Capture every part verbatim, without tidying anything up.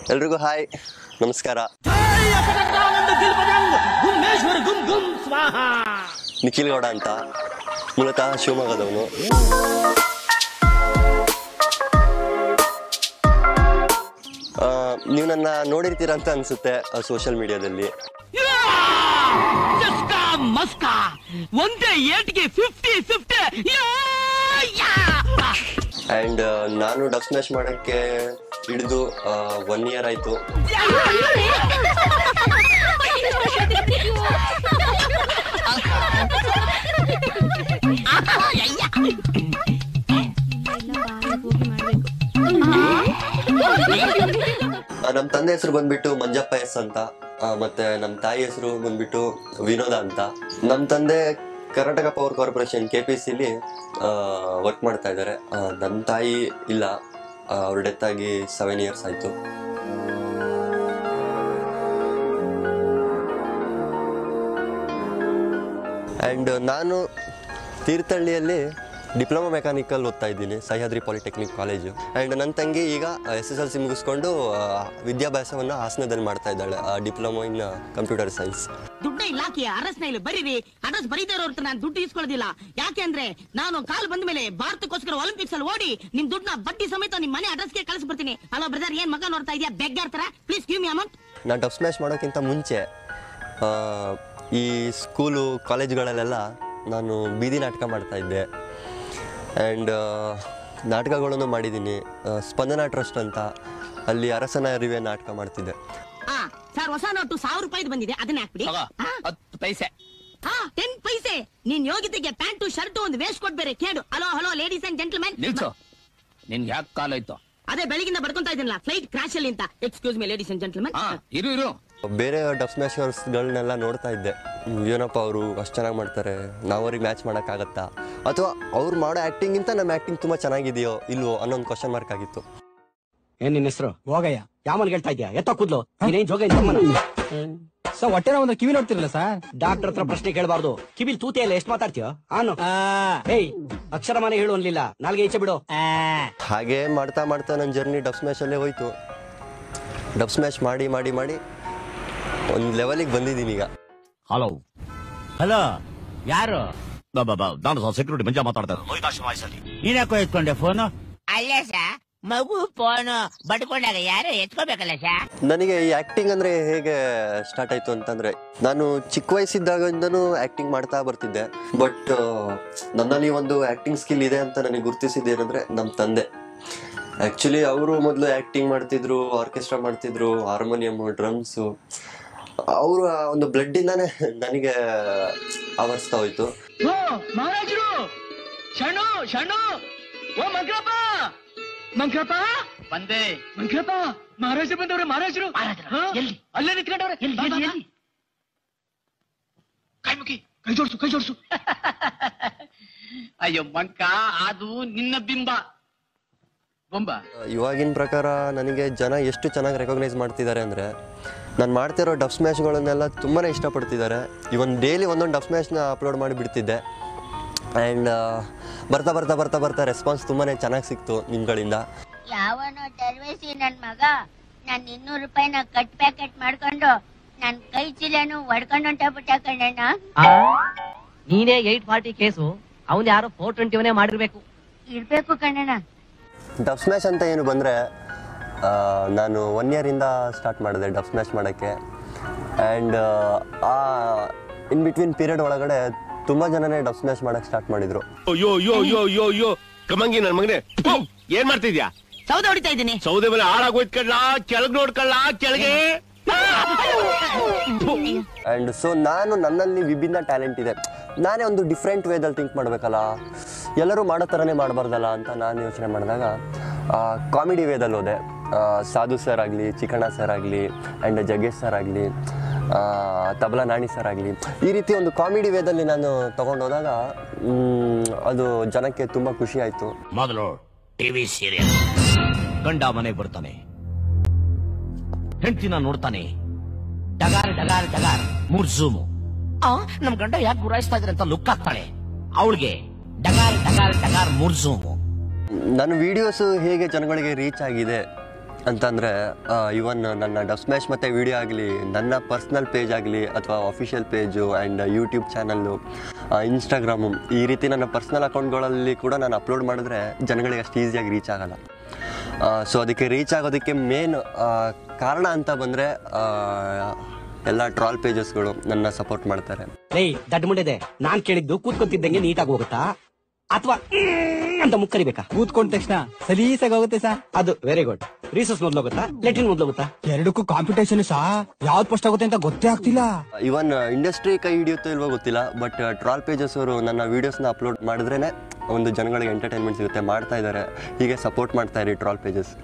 ಎಲ್ರಿಗೂ ಹಾಯ್, ನಮಸ್ಕಾರ. ನಿಖಿಲ್ ಗೌಡ ಅಂತ, ಮೂಲತಃ ಶಿವಮೊಗ್ಗದವನು. ನೀವು ನನ್ನ ನೋಡಿರ್ತೀರ ಅಂತ ಅನ್ಸುತ್ತೆ ಸೋಷಿಯಲ್ ಮೀಡಿಯಾದಲ್ಲಿ. ಅಂಡ್ ನಾನು ಡಬ್ ಸ್ಮ್ಯಾಶ್ ಮಾಡಕ್ಕೆ ಹಿಡಿದು ಒನ್ ಇಯರ್ ಆಯ್ತು. ನಮ್ ತಂದೆ ಹೆಸರು ಬಂದ್ಬಿಟ್ಟು ಮಂಜಪ್ಪ ಎಸ್ ಅಂತ, ಮತ್ತೆ ನಮ್ ತಾಯಿ ಹೆಸರು ಬಂದ್ಬಿಟ್ಟು ವಿನೋದ ಅಂತ. ನಮ್ ತಂದೆ Karnataka power corporation K P ಸಿಲಿ ವರ್ಕ್ ಮಾಡ್ತಾ ಇದ್ದಾರೆ. ನನ್ನ ತಾಯಿ ಇಲ್ಲ, ಅವ್ರ ಡೆತ್ ಆಗಿ ಸೆವೆನ್ ಇಯರ್ಸ್ ಆಯ್ತು. ಅಂಡ್ ನಾನು ತೀರ್ಥಹಳ್ಳಿಯಲ್ಲಿ ಡಿಪ್ಲೊಮಾ ಮೆಕ್ಯಾನಿಕಲ್ ಓದ್ತಾ ಇದ್ದೀನಿ, ಸಹ್ಯಾದ್ರಿ ಪಾಲಿಟೆಕ್ನಿಕ್ ಕಾಲೇಜು. ಆ್ಯಂಡ್ ನನ್ನ ತಂಗಿ ಈಗ ಎಸ್ ಎಸ್ ಎಲ್ ಸಿ ಮುಗಿಸ್ಕೊಂಡು ವಿದ್ಯಾಭ್ಯಾಸವನ್ನು ಹಾಸನದಲ್ಲಿ ಮಾಡ್ತಾ ಇದ್ದಾಳೆ, ಡಿಪ್ಲೊಮಾ ಇನ್ ಕಂಪ್ಯೂಟರ್ ಸೈನ್ಸ್. ದುಡ್ಡು ಇಲಾಖೆಯ ಅರಸ್ನಲ್ಲಿ ಬರೀರಿ, ಅರಸ್ ಬರೀತಾರೋ ನಾನು ದುಡ್ಡು ಇಸ್ಕೊಳ್ಳೋದಿಲ್ಲ. ಯಾಕೆಂದ್ರೆ ನಾನು ಕಾಲ್ ಬಂದ ಮೇಲೆ ಭಾರತಕ್ಕೋಸ್ಕರ ಒಲಿಂಪಿಕ್ಸ್ ಅಲ್ಲಿ ಓಡಿ ನಿಮ್ ದುಡ್ಡನ್ನ ಬಡ್ಡಿ ಸಮೇತ ನಿಮ್ ಮನೆ ಅಡ್ರೆಸ್ಗೆ ಕಳಿಸ್ಬಿಡ್ತೀನಿ. ಹಲೋ ಬ್ರದರ್, ಏನ್ ಮಗ ನೋಡ್ತಾ ಇದೆಯಾ? ಬೆಗ್ಗಾರ್ ತರ, ಪ್ಲೀಸ್ ಗಿವ್ ಮಿ ಅಮೌಂಟ್. ನಾನು ಡಬ್ ಸ್ಮ್ಯಾಶ್ ಮಾಡೋಕ್ಕಿಂತ ಮುಂಚೆ ಈ ಸ್ಕೂಲು ಕಾಲೇಜುಗಳಲ್ಲೆಲ್ಲ ನಾನು ಬೀದಿ ನಾಟಕ ಮಾಡ್ತಾ ಇದ್ದೆ. ಆ್ಯಂಡ್ ನಾಟಕಗಳನ್ನು ಮಾಡಿದ್ದೀನಿ. ಸ್ಪಂದನ ಟ್ರಸ್ಟ್ ಅಂತ, ಅಲ್ಲಿ ಅರಸನ ಅರಿವೆ ನಾಟಕ ಮಾಡ್ತಿದ್ದೆ. ಸರ್, ಹೊಸ ನೋಟು ಸಾವಿರ ರೂಪಾಯಿ ಬಂದಿದೆ, ಅದನ್ನ ಹಾಕ್ಬಿಡಿ. ಹತ್ತು ಪೈಸೆ. ಹಾ, ಟೆನ್ ಪೈಸೆ. ನೀನ್ ಯೋಗ್ಯತೆಗೆ ಪ್ಯಾಂಟು ಶರ್ಟ್ ಒಂದು ವೇಸ್ಟ್ ಕೊಡ್ಬೇರೆ. ಕೇಳು. Hello hello ladies and gentlemen. ನಿಲ್ಸು, ನಿನ್ಗೆ ಯಾಕೆ ಕಾಲಾಯ್ತು? ಅದೇ ಬೆಳಗಿಂದ ಬಡ್ಕೊಂತಾ ಇದ್ದೀನಲ್ಲ, ಫ್ಲೈಟ್ ಕ್ರಾಶ್ ಅಲ್ಲಿ ಅಂತ. Excuse me ladies and gentlemen. ಇರು ಇರು ಬೇರೆ ಡಬ್ ಸ್ಮ್ಯಾಶರ್ಸ್ಗಳನ್ನೆಲ್ಲ ನೋಡ್ತಾ ಇದ್ದೆ. ಏನಪ್ಪ ಅವರು ಅಷ್ಟು ಚೆನ್ನಾಗಿ ಮಾಡ್ತಾರೆ, ನಾವು ಅವ್ರಿಗೆ ಮ್ಯಾಚ್ ಮಾಡೋಕ್ಕಾಗತ್ತಾ, ಅಥವಾ ಅವ್ರು ಮಾಡೋ ಆ್ಯಕ್ಟಿಂಗಿಂತ ನಮ್ಮ ಆ್ಯಕ್ಟಿಂಗ್ ತುಂಬ ಚೆನ್ನಾಗಿದೆಯೋ ಇಲ್ವೋ ಅನ್ನೊಂದು ಕ್ವಶನ್ ಮಾರ್ಕ್ ಆಗಿತ್ತು. ಏನ್ ನಿನ್ನ ಹೆಸರು? ಹೋಗಯ್ಯ. ಯಾಮನ್ ಹೇಳ್ತಾ ಇದ್ಯಾ? ಎತ್ತ ಕೂದ್ಲು ನೀನೇನ್ ಜೋಗ ಸೊ ಹೊಟ್ಟೆನ ಒಂದು ಕಿವಿ ನೋಡ್ತಿರಲ್ಲ ಸರ್. ಡಾಕ್ಟರ್ ಹತ್ರ ಪ್ರಶ್ನೆ ಕೇಳಬಾರ್ದು. ಕಿವಿಲ್ ತೂತಿ ಎಲ್ಲ ಎಷ್ಟು ಮಾತಾಡ್ತೀಯೋ? ಆನು ಏಯ್, ಅಕ್ಷರ ಮನೆ ಹೇಳು ಅನ್ಲಿಲ್ಲ, ನಾಲ್ಗೆ ಈಚೆ ಬಿಡು. ಹಾಗೆ ಮಾಡ್ತಾ ಮಾಡ್ತಾ ನನ್ನ ಜರ್ನಿ ಡಬ್ ಸ್ಮ್ಯಾಶಲ್ಲೇ ಹೋಯ್ತು. ಡಬ್ ಸ್ಮ್ಯಾಶ್ ಮಾಡಿ ಮಾಡಿ ಮಾಡಿ ಒಂದು ಲೆವೆಲಿಗೆ ಬಂದಿದ್ದೀನಿ ಈಗ. ಹಲೋ ಹಲೋ, ಯಾರು? ನಾನು ಸೆಕ್ಯೂರಿಟಿ ಮಂಜ ಮಾತಾಡ್ತಾ ಇದ್ದೀನಿ. ನೀನ್ಯಾಕೋ ಎತ್ಕೊಂಡೆ ಫೋನು? ಅಲ್ಲ ಸರ್, ಮಗು ಫೋನ್ ಬಡ್ಕೊಂಡಾಗ ಯಾರು ಎತ್ಕೋಬೇಕಲ್ಲ ಸರ್. ನನಗೆ ಈ ಆಕ್ಟಿಂಗ್ ಅಂದ್ರೆ ಹೇಗೆ ಸ್ಟಾರ್ಟ್ ಆಯ್ತು ಅಂತಂದ್ರೆ, ನಾನು ಚಿಕ್ಕ ವಯಸ್ಸಿದ್ದಾಗಿಂದನೂ ಆಕ್ಟಿಂಗ್ ಮಾಡ್ತಾ ಬರ್ತಿದ್ದೆ. ಬಟ್ ನನ್ನಲ್ಲಿ ಒಂದು ಆಕ್ಟಿಂಗ್ ಸ್ಕಿಲ್ ಇದೆ ಅಂತ ನನಗೆ ಗುರುತಿಸಿದ್ದೇನೆಂದ್ರೆ ನಮ್ಮ ತಂದೆ. ಆಕ್ಚುಲಿ ಅವರು ಮೊದಲು ಆಕ್ಟಿಂಗ್ ಮಾಡ್ತಿದ್ರು, ಆರ್ಕೆಸ್ಟ್ರಾ ಮಾಡ್ತಿದ್ರು, ಹಾರ್ಮೋನಿಯಂ, ಡ್ರಮ್ಸು. ಅವರು ಒಂದು ಬ್ಲಡ್ ಇಂದಾನೆ ನನಗೆ ಆವರಿಸ್ತಾ ಹೋಯ್ತು. ಮಹಾರಾಜರು, ಶಣ್ಣು ಶಣ್ಣು, ಓ ಮಂಕ್ರಪ್ಪ ಮಂಕ್ರಪ್ಪ ಬಂದೆ. ಮಂಕ್ರಪ್ಪ, ಮಹಾರಾಜರು ಬಂದವ್ರೆ. ಮಹಾರಾಜರು ಎಲ್ಲಿ? ಅಲ್ಲೇ ನಿಂತ್ಕೊಂಡವ್ರೆ. ಕೈ ಮುಗಿ, ಕೈ ಜೋಡ್ಸು, ಕೈ ಜೋಡ್ಸು. ಅಯ್ಯೋ ಮಂಕ, ಅದು ನಿನ್ನ ಬಿಂಬ ಬೊಂಬ. ಇವಾಗಿನ ಪ್ರಕಾರ ನನಗೆ ಜನ ಎಷ್ಟು ಚೆನ್ನಾಗಿ ರೆಕಗ್ನೈಸ್ ಮಾಡ್ತಿದ್ದಾರೆ ಅಂದರೆ, ನಾನು ಮಾಡ್ತಿರೋ ಡಬ್ ಸ್ಮ್ಯಾಶ್ಗಳನ್ನೆಲ್ಲ ತುಂಬಾ ಇಷ್ಟಪಡ್ತಿದ್ದಾರೆ. ಇವನ್ ಡೈಲಿ ಒಂದೊಂದು ಡಬ್ ಸ್ಮ್ಯಾಶ್ನ ಅಪ್ಲೋಡ್ ಮಾಡಿ ಬಿಡ್ತಿದ್ದೆ. ಆ್ಯಂಡ್ ಬರ್ತಾ ಬರ್ತಾ ಬರ್ತಾ ಬರ್ತಾ ರೆಸ್ಪಾನ್ಸ್ ತುಂಬಾ ಚೆನ್ನಾಗಿ ಸಿಕ್ತು ನಿಮ್ಗಳಿಂದ. ಯಾವನೋ ದರ್ವೇಸಿ ನನ್ ಮಗ ನನ್ ಇನ್ನೂರು ರೂಪಾಯಿನ ಕಟ್ ಪ್ಯಾಕೆಟ್ ಮಾಡ್ಕೊಂಡು ನನ್ ಕೈ ಚೀಲನು ಹೊಡ್ಕೊಂಡು ಹೊಂಟೋಗ್ಬಿಟ್ಟ ಕಣ್ಣಣ್ಣ. ನೀನೇ ಏಟ್ ಫಾರ್ಟಿ ಕೇಸು, ಅವನ್ ಯಾರೋ ಫೋರ್ ಟ್ವೆಂಟಿ ಮಾಡಿರ್ಬೇಕು. ಇರ್ಬೇಕು ಕಣ್ಣಣ್ಣ. ಡಬ್ ಸ್ಮ್ಯಾಶ್ ಅಂತ ಏನು ಬಂದರೆ, ನಾನು ಒನ್ ಇಯರಿಂದ ಸ್ಟಾರ್ಟ್ ಮಾಡಿದೆ ಡಬ್ ಸ್ಮ್ಯಾಶ್ ಮಾಡೋಕ್ಕೆ. ಆ್ಯಂಡ್ ಆ ಇನ್ ಬಿಟ್ವೀನ್ ಪೀರಿಯಡ್ ಒಳಗಡೆ ತುಂಬ ಜನನೇ ಡಬ್ ಸ್ಮ್ಯಾಶ್ ಮಾಡೋಕ್ಕೆ ಸ್ಟಾರ್ಟ್ ಮಾಡಿದ್ರು. ಅಯ್ಯೋ ಯೋ ಯೋ ಯೋ ಯೋ ಕಮಂಗಿ ನನ್ನ ಮಗನೇ, ಏನ್ ಮಾಡ್ತಿದ್ಯಾ? ಸೌದೆ ಹೊಡಿತಾ ಇದ್ದೀನಿ. ಸೌದೆ ಮೇಲೆ ಹಾಳಾಗೋಯ್ತ್ಕಳ್ಳ, ಕೆಳಗ್ ನೋಡ್ಕಳ್ಳ, ಕೆಳಗೆ. ಆ್ಯಂಡ್ ಸೊ ನಾನು ನನ್ನಲ್ಲಿ ವಿಭಿನ್ನ ಟ್ಯಾಲೆಂಟ್ ಇದೆ, ನಾನೇ ಒಂದು ಡಿಫ್ರೆಂಟ್ ವೇದಲ್ಲಿ ಥಿಂಕ್ ಮಾಡಬೇಕಲ್ಲ, ಎಲ್ಲರೂ ಮಾಡೋ ಥರನೇ ಮಾಡಬಾರ್ದಲ್ಲ ಅಂತ ನಾನು ಯೋಚನೆ ಮಾಡಿದಾಗ ಕಾಮಿಡಿ ವೇದಲ್ಲಿ ಹೋದೆ. ಸಾಧು ಸರ್ ಆಗಲಿ, ಚಿಕ್ಕಣ್ಣ ಸರ್ ಆಗಲಿ, ಆ್ಯಂಡ್ ಜಗ್ಗೇಶ್ ಸರ್ ಆಗಲಿ, ತಬಲಾ ನಾಣಿ ಸರ್ ಆಗಲಿ, ಈ ರೀತಿ ಒಂದು ಕಾಮಿಡಿ ವೇದಲ್ಲಿ ನಾನು ತಗೊಂಡೋದಾಗ ಅದು ಜನಕ್ಕೆ ತುಂಬ ಖುಷಿ ಆಯಿತು. ಮೊದಲು ಟಿವಿ ಸೀರಿಯಲ್, ಗಂಡ ಮನೆಗೆ ಬರ್ತಾನೆ, ಹೆಂಡತಿನ ನೋಡ್ತಾನೆ, ಡಗಾರ್ ಡಗಾರ್ ಡಗಾರ್ ಮೂರ್ ಝೂಮು. ನಮ್ ಗಂಡ ಯಾಕೆ ಗುರಾಯಿಸ್ತಾ ಇದ್ರೆ ಅಂತ ಲುಕ್ ಆಗ್ತಾಳೆ, ಅವಳಿಗೆ ಡಗಾರ್ ಡಗಾರ್ ಡಗಾರ್ ಮೂರ್ ಝೂಮು. ನನ್ನ ವಿಡಿಯೋಸು ಹೇಗೆ ಜನಗಳಿಗೆ ರೀಚ್ ಆಗಿದೆ ಅಂತಂದರೆ ಇವನ್ ನನ್ನ ಡಬ್ ಸ್ಮ್ಯಾಶ್ ಮತ್ತು ವಿಡಿಯೋ ಆಗಲಿ, ನನ್ನ ಪರ್ಸ್ನಲ್ ಪೇಜ್ ಆಗಲಿ ಅಥವಾ official page and YouTube channel, Instagram, ಈ ರೀತಿ ನನ್ನ ಪರ್ಸ್ನಲ್ ಅಕೌಂಟ್ಗಳಲ್ಲಿ ಕೂಡ ನಾನು ಅಪ್ಲೋಡ್ ಮಾಡಿದ್ರೆ ಜನಗಳಿಗೆ ಅಷ್ಟು ಈಸಿಯಾಗಿ ರೀಚ್ ಆಗೋಲ್ಲ. ಸೊ ಅದಕ್ಕೆ ರೀಚ್ ಆಗೋದಕ್ಕೆ ಮೇನ್ ಕಾರಣ ಅಂತ ಬಂದರೆ ಎಲ್ಲ ಟ್ರಾಲ್ ಪೇಜಸ್ಗಳು ನನ್ನ ಸಪೋರ್ಟ್ ಮಾಡ್ತಾರೆ. ರೇ ದಡ್ಡ ಮುಂಡೆದೆ, ನಾನ್ ಕೇಳಿದ್ದು ಕೂತ್ಕೊಂತಿದ್ದಂಗೆ ನೀಟಾಗಿ ಹೋಗುತ್ತಾ ಅಥವಾ ಅಂತ ಮುಕ್ಕರಿಬೇಕಾ? ಕೂತ್ಕೊಂಡ ತಕ್ಷಣ ಸಲೀಸಾಗಿ ಹೋಗುತ್ತೆ ಸಾ. ಅದು ವೆರಿ ಗುಡ್. ರೀಸಸ್ ಮೊದ್ಲು ಹೋಗುತ್ತಾ, ಲೆಟ್ರಿನ್ ಮೊದ್ಲು ಹೋಗುತ್ತಾ? ಎರಡಕ್ಕೂ ಕಾಂಪಿಟೇಷನ್ ಸಾ. ಯಾವ್ದು ಫಸ್ಟ್ ಆಗುತ್ತೆ ಅಂತ ಗೊತ್ತೇ ಆಗ್ತಿಲ್ಲ. ಇವನ್ ಇಂಡಸ್ಟ್ರಿ ಕೈ ಹಿಡಿಯುತ್ತೋ ಇಲ್ವೋ ಗೊತ್ತಿಲ್ಲ, ಬಟ್ ಟ್ರಾಲ್ ಪೇಜಸ್ ಅವರು ನನ್ನ ವೀಡಿಯೋಸ್ನ ಅಪ್ಲೋಡ್ ಮಾಡಿದ್ರೇ ಒಂದು ಜನಗಳಿಗೆ ಎಂಟರ್ಟೈನ್ಮೆಂಟ್ ಸಿಗುತ್ತೆ. ಮಾಡ್ತಾ ಇದ್ದಾರೆ, ಹೀಗೆ ಸಪೋರ್ಟ್ ಮಾಡ್ತಾ ಇರಿ ಟ್ರಾಲ್ ಪೇಜಸ್.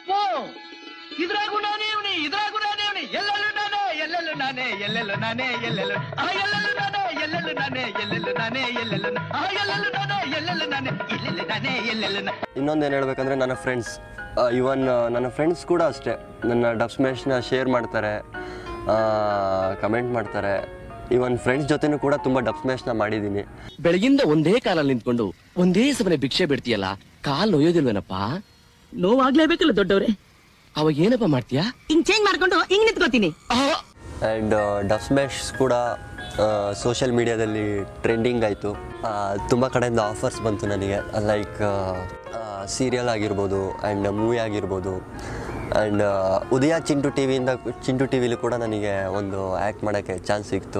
ಇದ್ರಾಗೂ ನಾನೇ ಅವನಿ ಇದ್ರಾಗೂ ನಾನೇ ಅವನಿ ಎಲ್ಲೆಲ್ಲೂ ನಾನೇ ಎಲ್ಲೆಲ್ಲೂ ನಾನೇ ಎಲ್ಲೆಲ್ಲೂ ನಾನೇ ಎಲ್ಲೆಲ್ಲೂ ಆ ಎಲ್ಲೆಲ್ಲೂ ನಾನೇ ಎಲ್ಲೆಲ್ಲೂ ನಾನೇ ಎಲ್ಲೆಲ್ಲೂ ನಾನೇ ಎಲ್ಲೆಲ್ಲೂ ಆ ಎಲ್ಲೆಲ್ಲೂ ನಾನೇ ಎಲ್ಲೆಲ್ಲೂ ನಾನೇ ಎಲ್ಲೆಲ್ಲೂ ನಾನೇ ಎಲ್ಲೆಲ್ಲೂ. ಇನ್ನೊಂದೇನು ಹೇಳ್ಬೇಕಂದ್ರೆ ನನ್ನ ಫ್ರೆಂಡ್ಸ್, ಇವನ್ ನನ್ನ ಫ್ರೆಂಡ್ಸ್ ಕೂಡ ಅಷ್ಟೇ ನನ್ನ ಡಬ್ ಸ್ಮ್ಯಾಶ್ನ ಶೇರ್ ಮಾಡ್ತಾರೆ, ಕಮೆಂಟ್ ಮಾಡ್ತಾರೆ. ಇವನ್ ಫ್ರೆಂಡ್ಸ್ ಜೊತೆನೂ ಕೂಡ ತುಂಬ ಡಬ್ ಸ್ಮ್ಯಾಶ್ನ ಮಾಡಿದ್ದೀನಿ. ಬೆಳಗಿಂದ ಒಂದೇ ಕಾಲಲ್ಲಿ ನಿಂತ್ಕೊಂಡು ಒಂದೇ ಸಮನೆ ಭಿಕ್ಷೆ ಬಿಡ್ತೀಯಲ್ಲ, ಕಾಲ್ ನೋಯೋದಿಲ್ವೇನಪ್ಪ? ನೋವಾಗ್ಲೇಬೇಕಲ್ಲ ದೊಡ್ಡವ್ರೆ. ಅವಾಗ ಏನಪ್ಪ ಮಾಡ್ತೀಯಾ? ಹಿಂಗ್ ಚೇಂಜ್ ಮಾಡ್ಕೊಂಡು ಹಿಂಗ್ ನಿಂತ್ಕೋತೀನಿ. ಆ್ಯಂಡ್ ಡಬ್ ಸ್ಮ್ಯಾಶ್ ಕೂಡ ಸೋಷಿಯಲ್ ಮೀಡಿಯಾದಲ್ಲಿ ಟ್ರೆಂಡಿಂಗ್ ಆಯಿತು. ತುಂಬ ಕಡೆಯಿಂದ ಆಫರ್ಸ್ ಬಂತು ನನಗೆ, ಲೈಕ್ ಸೀರಿಯಲ್ ಆಗಿರ್ಬೋದು ಆ್ಯಂಡ್ ಮೂವಿ ಆಗಿರ್ಬೋದು. ಆ್ಯಂಡ್ ಉದಯ ಚಿಂಟು ಟಿ ವಿಯಿಂದ ಚಿಂಟು ಟಿ ವಿಲಿ ಕೂಡ ನನಗೆ ಒಂದು ಆ್ಯಕ್ಟ್ ಮಾಡೋಕ್ಕೆ ಚಾನ್ಸ್ ಸಿಕ್ತು.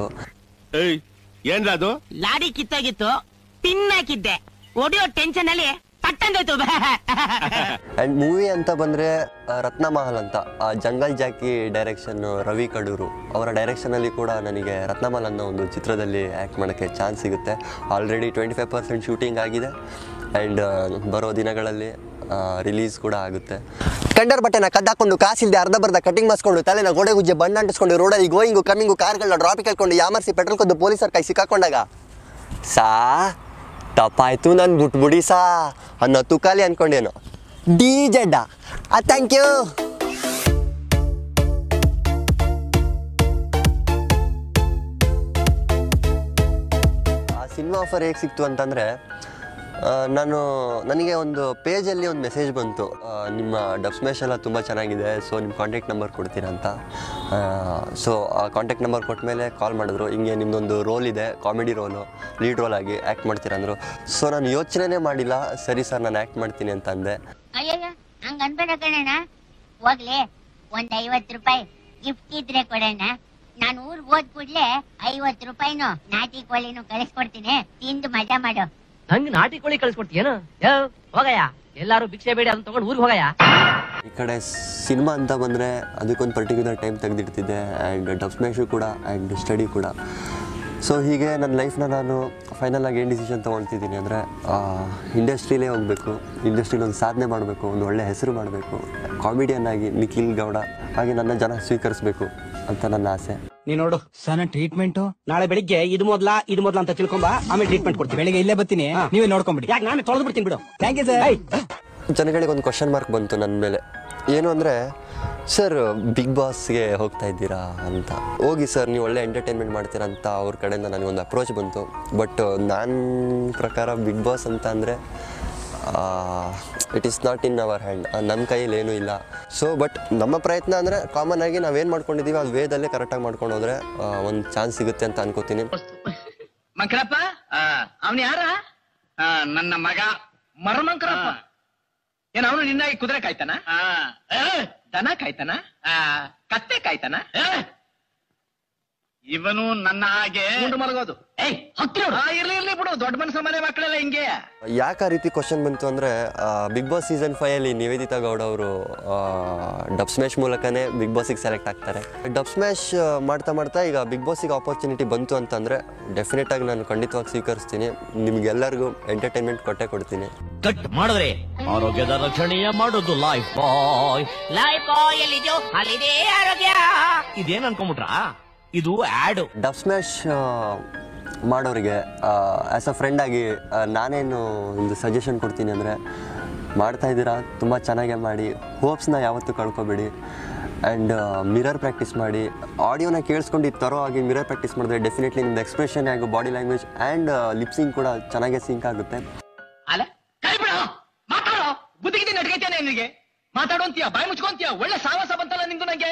ಏನ್ರದು? ಲಾಡಿ ಕಿತ್ತೋಗಿತ್ತು, ಪಿನ್ ಹಾಕಿದ್ದೆ, ಒಡಿಯೋ ಟೆನ್ಷನ್ ಅಲ್ಲಿ ಪಟ್ಟಂದೋಯ್ತು. ಆ್ಯಂಡ್ ಮೂವಿ ಅಂತ ಬಂದರೆ ರತ್ನಮಹಲ್ ಅಂತ, jungle Jackie direction Ravi Kaduru ಅವರ ಡೈರೆಕ್ಷನಲ್ಲಿ ಕೂಡ ನನಗೆ ರತ್ನಮಹಲ್ ಅನ್ನೋ ಒಂದು ಚಿತ್ರದಲ್ಲಿ ಆ್ಯಕ್ಟ್ ಮಾಡೋಕ್ಕೆ ಚಾನ್ಸ್ ಸಿಗುತ್ತೆ. Already twenty five percent shooting ಆಗಿದೆ ಆ್ಯಂಡ್ ಬರೋ ದಿನಗಳಲ್ಲಿ ರಿಲೀಸ್ ಕೂಡ ಆಗುತ್ತೆ. ಕಂಡರ್ ಬಟ್ಟೆನ ಕದ್ದಾಕೊಂಡು ಕಾಸಿಲ್ಲದೆ ಅರ್ಧ ಬರ್ಧ ಕಟಿಂಗ್ ಮಾಡಿಸ್ಕೊಂಡು ತಲೆನ ಗೋಡೆ ಗುಜ್ಜೆ ಬಣ್ಣ ಅಂಟಿಸ್ಕೊಂಡು ರೋಡಲ್ಲಿ ಗೋಯಿಂಗು ಕಮ್ಮಿಂಗು ಕಾರ್ಗಳನ್ನ ಡ್ರಾಪಿಗೆ ಹೇಳ್ಕೊಂಡು ಯಾಮರ್ಸಿ ಪೆಟ್ರೋಲ್ ಕೊದ್ದು ಪೊಲೀಸರ ಕೈ ಸಿಕ್ಕಾಕೊಂಡಾಗ ಸಾ ತಪ್ಪಾಯ್ತು ನಾನು ಬಿಟ್ಬಿಡಿ ಸಾ ಅನ್ನೋ ತುಕಾಲಿ ಅಂದ್ಕೊಂಡೇನು. ಡಿ ಜಡ್ಡ ಥ್ಯಾಂಕ್ ಯು. ಆ ಸಿನಿಮಾ ಆಫರ್ ಹೇಗೆ ಸಿಕ್ತು ಅಂತಂದರೆ, ನಾನು ನನಗೆ ಒಂದು ಪೇಜಲ್ಲಿ ಒಂದು ಮೆಸೇಜ್ ಬಂತು, ನಿಮ್ಮ ಡಬ್ ಸ್ಮ್ಯಾಶ್ ಎಲ್ಲ ತುಂಬ ಚೆನ್ನಾಗಿದೆ, ಸೊ ನಿಮ್ಮ ಕಾಂಟ್ಯಾಕ್ಟ್ ನಂಬರ್ ಕೊಡ್ತೀರಾ ಅಂತ. ಸೊ ಆ ಕಾಂಟ್ಯಾಕ್ಟ್ ನಂಬರ್ ಕೊಟ್ಟ ಮೇಲೆ ಕಾಲ್ ಮಾಡಿದ್ರು, ಹಿಂಗೆ ನಿಮ್ಮದೊಂದು ರೋಲ್ ಇದೆ, ಕಾಮಿಡಿ ರೋಲು, ಲೀಡ್ ರೋಲ್ ಆಗಿ ಆ್ಯಕ್ಟ್ ಮಾಡ್ತೀರಾ ಅಂದರು. ಸೊ ನಾನು ಯೋಚನೆ ಮಾಡಿಲ್ಲ, ಸರಿ ಸರ್ ನಾನು ಆ್ಯಕ್ಟ್ ಮಾಡ್ತೀನಿ ಅಂತ ಅಂದೆ. ಅಯ್ಯಯ್ಯ ಹಂಗ ಅನ್ಬೇಡ ಕಣಣ್ಣ, ಹೋಗ್ಲಿ ಒಂದ್ ಐವತ್ ರೂಪಾಯಿ ಗಿಫ್ಟ್ ಇದ್ರೆ ಕೊಡೋಣ. ನಾನು ಊರ್ಗ್ ಹೋದ್ ಕೂಡ್ಲೆ ಐವತ್ ರೂಪಾಯಿನು ನಾಟಿ ಕೋಳಿನೂ ಕಳಿಸ್ಕೊಡ್ತೀನಿ, ತಿಂದು ಮಜಾ ಮಾಡು. ಹಂಗ ನಾಟಿ ಕೋಳಿ ಕಳ್ಸ್ಕೊಡ್ತೀಯೇನು? ಹೋಗಯ್ಯ, ಎಲ್ಲಾರು ಭಿಕ್ಷೆ ಬೇಡಿ ಅದನ್ನ ತಗೊಂಡು ಊರಿಗೆ ಹೋಗಯ್ಯ. ಈ ಕಡೆ ಸಿನಿಮಾ ಅಂತ ಬಂದರೆ ಅದಕ್ಕೊಂದು ಪರ್ಟಿಕ್ಯುಲರ್ ಟೈಮ್ ತೆಗೆದಿಡ್ತಿದ್ದೆ, ಆ್ಯಂಡ್ ಡಬ್ ಸ್ಮ್ಯಾಶು ಕೂಡ ಆ್ಯಂಡ್ ಸ್ಟಡಿ ಕೂಡ. ಸೊ ಹೀಗೆ ನನ್ನ ಲೈಫ್ನ ನಾನು ಫೈನಲ್ ಆಗಿ ಏನು ಡಿಸಿಷನ್ ತೊಗೊಳ್ತಿದ್ದೀನಿ ಅಂದರೆ, ಇಂಡಸ್ಟ್ರಿಲೇ ಹೋಗಬೇಕು, ಇಂಡಸ್ಟ್ರಿಲಿ ಒಂದು ಸಾಧನೆ ಮಾಡಬೇಕು, ಒಂದು ಒಳ್ಳೆ ಹೆಸರು ಮಾಡಬೇಕು, ಕಾಮಿಡಿಯನ್ ಆಗಿ ನಿಖಿಲ್ ಗೌಡ ಹಾಗೆ ನನ್ನ ಜನ ಸ್ವೀಕರಿಸಬೇಕು ಅಂತ ನನ್ನ ಆಸೆ. ನೀ ನೋಡು ಸಣ್ಣ ಟ್ರೀಟ್ಮೆಂಟ್ ನಾಳೆ ಬೆಳಿಗ್ಗೆ ಇದು ಮೊದ್ಲ ಇದು ಮೊದ್ಲ ಅಂತ ತಿಳ್ಕೊಂಬ, ಆಮೇಲೆ ಟ್ರೀಟ್ಮೆಂಟ್ ಕೊಡ್ತೀವಿ. ಬೆಳಿಗ್ಗೆ ಇಲ್ಲೇ ಬರ್ತೀನಿ, ನೀವೇ ನೋಡ್ಕೊಂಬಿಡಿ. ಯಾಕೆ ನಾನು ತೊಳೆದು ಬಿಡ್ತೀನಿ ಬಿಡು. Thank you sir. ಜನಗಳಿಗೆ ಒಂದು ಕ್ವಶನ್ ಮಾರ್ಕ್ ಬಂತು ನನ್ನ ಮೇಲೆ, ಏನು ಅಂದರೆ, ಸರ್ ಬಿಗ್ ಬಾಸ್ಗೆ ಹೋಗ್ತಾ ಇದ್ದೀರಾ ಅಂತ. ಹೋಗಿ ಸರ್, ನೀವು ಒಳ್ಳೆ ಎಂಟರ್ಟೈನ್ಮೆಂಟ್ ಮಾಡ್ತೀರಾ ಅಂತ ಅವ್ರ ಕಡೆಯಿಂದ ನನಗೊಂದು ಅಪ್ರೋಚ್ ಬಂತು. ಬಟ್ ನನ್ನ ಪ್ರಕಾರ ಬಿಗ್ ಬಾಸ್ ಅಂತ ಅಂದರೆ it is not in our hand, ನಮ್ಮ ಕೈಯಲ್ಲಿ ಏನೂ ಇಲ್ಲ. ಸೊ ಬಟ್ ನಮ್ಮ ಪ್ರಯತ್ನ ಅಂದರೆ ಕಾಮನ್ ಆಗಿ ನಾವೇನು ಮಾಡ್ಕೊಂಡಿದ್ದೀವಿ ಅದು ವೇದಲ್ಲೇ ಕರೆಕ್ಟಾಗಿ ಮಾಡ್ಕೊಂಡು ಹೋದರೆ ಒಂದು ಚಾನ್ಸ್ ಸಿಗುತ್ತೆ ಅಂತ ಅನ್ಕೋತೀನಿ. ಮಂಕರಪ್ಪ, ಅವನು ಯಾರ? ನನ್ನ ಮಗ ಮರಮಂಕರಪ್ಪ. ಏನ್ ಅವನು ನಿನ್ನಾಗಿ ಕುದುರೆ ಕಾಯ್ತಾನ? ದನ ಕಾಯ್ತಾನ? ಕತ್ತೆ ಕಾಯ್ತಾನ? ಇವನು ನನ್ನ ಹಾಗೆ ಮುಂಡು ಮಲಗೋದು. ಏಯ್ ಹತ್ತಿರ ಇರ್ಲಿ ಇರ್ಲಿ ಬಿಡು, ದೊಡ್ಡ ಮನಸ್ಸ ಮನೆ ಮಕ್ಕಳೆಲ್ಲ ಹಿಂಗೆ. ಯಾಕೆ ಆ ರೀತಿ ಕ್ವಶನ್ ಬಂತು ಅಂದರೆ, ಬಿಗ್ ಬಾಸ್ ಸೀಸನ್ ಫೈವ್ ಅಲ್ಲಿ ನಿವೇದಿತಾ ಗೌಡ ಅವರು ಡಬ್ ಸ್ಮ್ಯಾಶ್ ಮೂಲಕನೇ ಬಿಗ್ ಬಾಸಿಗೆ ಸೆಲೆಕ್ಟ್ ಆಗ್ತಾರೆ. ಡಬ್ ಸ್ಮ್ಯಾಶ್ ಮಾಡ್ತಾ ಮಾಡ್ತಾ ಈಗ ಬಿಗ್ ಬಾಸಿಗೆ ಆಪರ್ಚುನಿಟಿ ಬಂತು ಅಂತಂದರೆ ಡೆಫಿನೆಟ್ ಆಗಿ ನಾನು ಖಂಡಿತವಾಗಿ ಸ್ವೀಕರಿಸ್ತೀನಿ. ನಿಮ್ಗೆಲ್ಲರಿಗೂ ಎಂಟರ್ಟೈನ್ಮೆಂಟ್ ಕೊಟ್ಟೆ ಕೊಡ್ತೀನಿ. ಕಟ್ ಮಾಡಿದ್ರೆ ಆರೋಗ್ಯದ ರಕ್ಷಣೆಯ ಮಾಡೋದು ಲೈಫ್ ಬಾಯ್. ಲೈಫ್ ಬಾಯ್ ಎಲ್ಲಿದೆಯೋ ಅಲ್ಲಿದೆ ಆರೋಗ್ಯ. ಇದೇನ್ ಅನ್ಕೊಂಬಿಟ್ರಾ? ಇದು ಆ್ಯಡ್. ಡಬ್ ಸ್ಮ್ಯಾಶ್ ಮಾಡೋರಿಗೆ ಆ್ಯಸ್ ಅ ಫ್ರೆಂಡ್ ಆಗಿ ನಾನೇನು ಒಂದು ಸಜೆಷನ್ ಕೊಡ್ತೀನಿ ಅಂದರೆ, ಮಾಡ್ತಾ ಇದ್ದೀರಾ ತುಂಬ ಚೆನ್ನಾಗೇ ಮಾಡಿ, ಹೋಪ್ಸ್ನ ಯಾವತ್ತೂ ಕಳ್ಕೊಬೇಡಿ. ಆ್ಯಂಡ್ ಮಿರರ್ ಪ್ರಾಕ್ಟೀಸ್ ಮಾಡಿ, ಆಡಿಯೋನ ಕೇಳಿಸ್ಕೊಂಡು ಇದು ತರೋ ಆಗಿ ಮಿರರ್ ಪ್ರಾಕ್ಟೀಸ್ ಮಾಡಿದ್ರೆ ಡೆಫಿನೆಟ್ಲಿ ನಿಮ್ದು ಎಕ್ಸ್ಪ್ರೆಷನ್ ಹಾಗೂ ಬಾಡಿ ಲ್ಯಾಂಗ್ವೇಜ್ ಆ್ಯಂಡ್ ಲಿಪ್ಸಿಂಗ್ ಕೂಡ ಚೆನ್ನಾಗೇ ಸಿಂಕ್ ಆಗುತ್ತೆ. ಅಲ್ಲ ಕೈ ಬಿಡೋ, ಮಾತಾಡೋ, ಬುದ್ಧಿಗಿದ್ದೆ ನಡ್ಕೈತೇನೆ ನಿನಗೆ. ಮಾತಾಡೋಂತೀಯ ಬಾಯಿ ಮುಚ್ಕೊಂತೀಯ ಒಳ್ಳೆ ಸಾಹಸ ಬಂತಲ್ಲ ನಿಂದು ನಂಗೆ.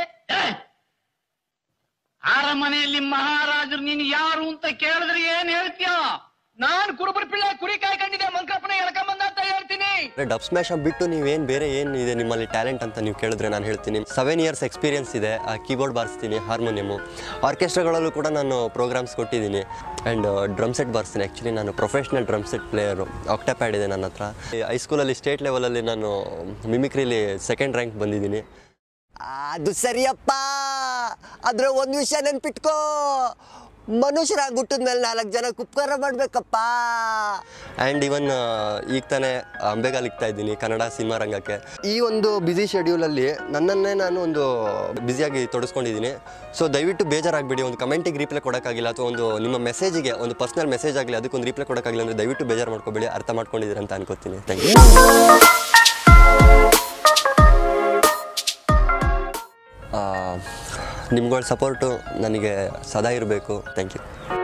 ಅರಮನೆಯಲ್ಲಿ ಮಹಾರಾಜರು ನೀನು ಯಾರು ಅಂತ ಕೇಳಿದ್ರೆ ಏನ್ ಹೇಳ್ತೀಯ? ನಾನ್ ಕುರುಬರ ಪಿಳ್ಳ ಕುರಿ ಕಾಯ್ಕೊಂಡಿದ್ದೆ ಮಂಕಪ್ಪನ ಎಳ್ಕೊಂಬಂದ ಅಂತ ಹೇಳ್ತೀನಿ. ಡಬ್ ಸ್ಮ್ಯಾಶ್ ಬಿಟ್ಟು ನೀವೇನ್ ಬೇರೆ ಏನ್ ಇದೆ ನಿಮ್ಮಲ್ಲಿ ಟ್ಯಾಲೆಂಟ್ ಅಂತ ನೀವು ಕೇಳಿದ್ರೆ ನಾನು ಹೇಳ್ತೀನಿ. ಸೆವೆನ್ ಇಯರ್ಸ್ ಎಕ್ಸ್ಪೀರಿಯನ್ಸ್ ಇದೆ. ಕೀಬೋರ್ಡ್ ಬಾರಿಸ್ತೀನಿ, ಹಾರ್ಮೋನಿಯಮು, ಆರ್ಕೆಸ್ಟ್ರಾಗಳಲ್ಲೂ ಕೂಡ ನಾನು ಪ್ರೋಗ್ರಾಮ್ಸ್ ಕೊಟ್ಟಿದ್ದೀನಿ. ಆ್ಯಂಡ್ ಡ್ರಮ್ ಸೆಟ್ ಬಾರಿಸ್ತೀನಿ. ಆ್ಯಕ್ಚುಲಿ ನಾನು professional drum set player. Octopad ಇದೆ ನನ್ನ ಹತ್ರ. ಹೈಸ್ಕೂಲಲ್ಲಿ ಸ್ಟೇಟ್ ಲೆವೆಲಲ್ಲಿ ನಾನು ಮಿಮಿಕ್ರಿಲಿ ಸೆಕೆಂಡ್ ರ್ಯಾಂಕ್ ಬಂದಿದ್ದೀನಿ. ಅದು ಸರಿಯಪ್ಪ. ಆದ್ರೆ ಒಂದು ವಿಷಯ ನೆನ್ಪಿಟ್ಕೋ, ಮನುಷ್ಯರಾಗಿ ಹುಟ್ಟಿದ ಮೇಲೆ ನಾಲ್ಕು ಜನ ಉಪಕಾರ ಮಾಡಬೇಕಪ್ಪ. ಆ್ಯಂಡ್ ಇವನ್ ಈಗ ತಾನೇ ಅಂಬೆಗಾಲ್ ಇಕ್ತಾ ಇದ್ದೀನಿ ಕನ್ನಡ ಸಿನಿಮಾ ರಂಗಕ್ಕೆ. ಈ ಒಂದು ಬ್ಯುಸಿ ಶೆಡ್ಯೂಲಲ್ಲಿ ನನ್ನನ್ನೇ ನಾನು ಒಂದು ಬ್ಯುಸಿಯಾಗಿ ತೊಡಸ್ಕೊಂಡಿದ್ದೀನಿ. ಸೊ ದಯವಿಟ್ಟು ಬೇಜಾರಾಗಬೇಡಿ. ಒಂದು ಕಮೆಂಟಿಗೆ ರಿಪ್ಲೈ ಕೊಡೋಕ್ಕಾಗಿಲ್ಲ ಅಥವಾ ಒಂದು ನಿಮ್ಮ ಮೆಸೇಜಿಗೆ ಒಂದು ಪರ್ಸ್ನಲ್ ಮೆಸೇಜ್ ಆಗಲಿ ಅದಕ್ಕೊಂದು ರಿಪ್ಲೈ ಕೊಡೋಕ್ಕಾಗಿಲ್ಲ ಅಂದರೆ ದಯವಿಟ್ಟು ಬೇಜಾರು ಮಾಡ್ಕೋಬೇಡಿ. ಅರ್ಥ ಮಾಡ್ಕೊಂಡಿದ್ದೀರಿ ಅಂತ ಅನ್ಕೋತೀನಿ. Thank you. ನಿಮ್ಗಳ ಸಪೋರ್ಟು ನನಗೆ ಸದಾ ಇರಬೇಕು. Thank you.